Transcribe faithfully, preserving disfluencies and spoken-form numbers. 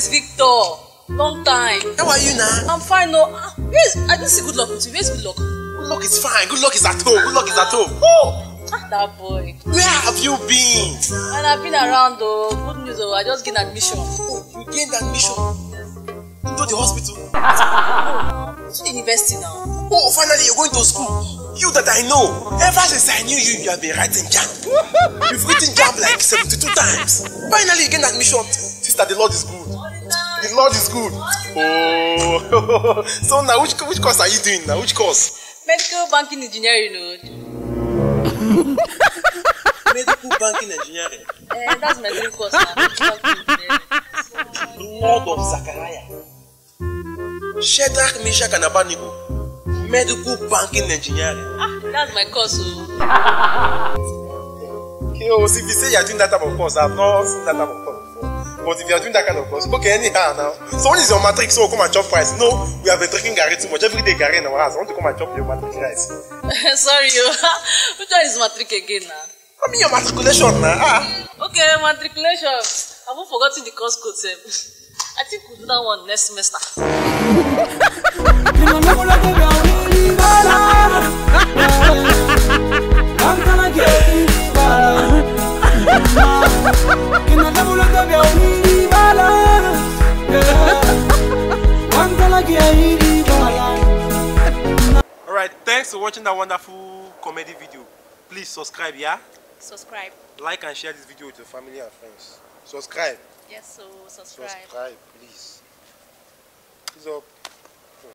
is Victor? Long time. How are you now? I'm fine, no. Where's, I didn't see good luck with you. Where's good luck? Good luck is fine. Good luck is at home. Good luck is at home. Oh! That boy. Where have you been? And I've been around though. Good news though. I just gained admission. Oh, you gained admission? Into the hospital? To the university now. Oh, finally you're going to school. You that I know. Ever since I knew you, you have been writing jam. You've written jam like seventy-two times. Finally you gained admission. Sister, the Lord is good. The Lord is good. Oh. So now which, which course are you doing now? Which course? Medical banking engineering, you know. Medical banking engineering. Eh, that's my dream course now. Lord of Zachariah. Shadrach, Meshach, and Abednego. Medical banking engineering. Ah, that's my course. Oh. Okay, oh, so if you say you're doing that type of course, I've not seen that type of course before. But if you're doing that kind of course, okay, anyhow now. So when is your matrix? So come and chop rice. No, we have been drinking Gary too much. Every day Gary in our house. I want to come and chop your matrix rice. Sorry, yo. Which one is matric again now? I mean your matriculation now. Ah. Okay, matriculation. I haven't forgotten the course code. Sir. I think we'll do that one next semester. Alright, thanks for watching that wonderful comedy video. Please subscribe, yeah? Subscribe. Like and share this video with your family and friends. Subscribe. Yes, so subscribe. Subscribe, please. What's up?